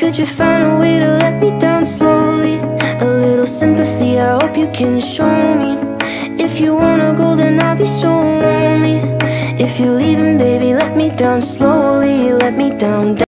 Could you find a way to let me down slowly? A little sympathy, I hope you can show me. If you wanna go, then I'll be so lonely. If you're leaving, baby, let me down slowly. Let me down.